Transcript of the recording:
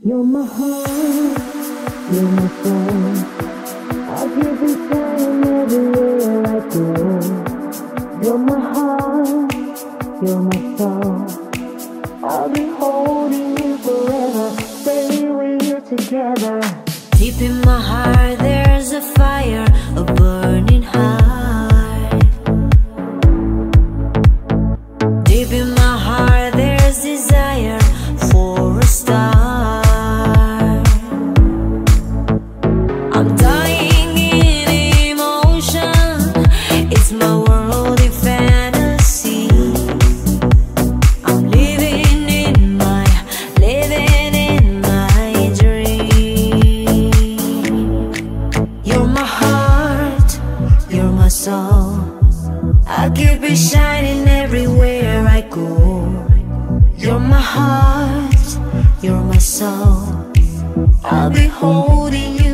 You're my heart, you're my soul. I'll keep it shining everywhere I go. You're my heart, you're my soul. I'll be holding you forever. Stay with you together. Deep in my heart there's a fire, a burning heart. Deep in my heart there's desire for a star. I'm dying in emotion. It's my world in fantasy. I'm living in my dream. You're my heart, you're my soul. I'll keep it shining everywhere I go. You're my heart, you're my soul. I'll be holding you